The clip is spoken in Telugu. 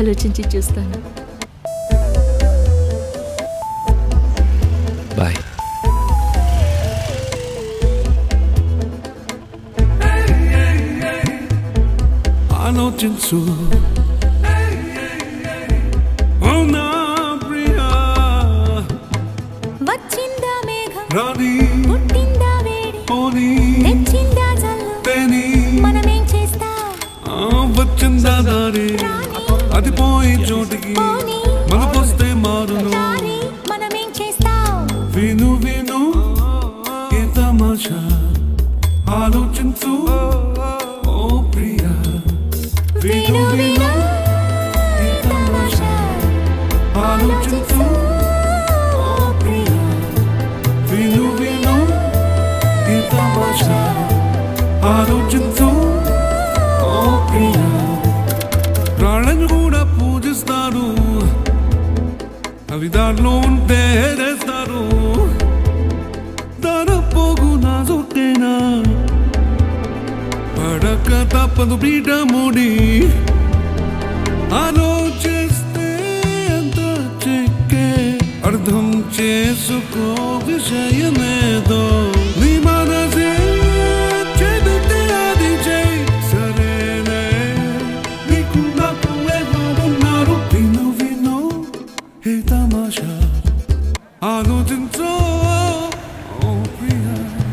ఆలోచించి చూస్తాను. బాయ్. ఆలోచించు వచ్చిందా మేఘం రాణి పుట్టిందా వేడి పోనీ తెచ్చిందా జల్లు తేని మనమేం చేస్తా వచ్చిందా దారి అది పోయి చోటికి మనకొస్తే మారును మనమేం చేస్తా విను విను ఏ తమాషా ఆలోచించు ఓ ప్రియా విను విను ఏ తమాషా ఆలోచించు ఓ ప్రియా విను విను ఏ తమాషా ఆలోచించు ఓ ప్రియా ప్రాణను కూడా పూజిస్తారు అవి దారిలో ఉంటే చేస్తారు దారపోగు నా సొట్టేనా పడక తప్పదు పీట మూడి ఆలోచిస్తే ఎంత చెక్కే అర్థం చేసుకో విషయమేదో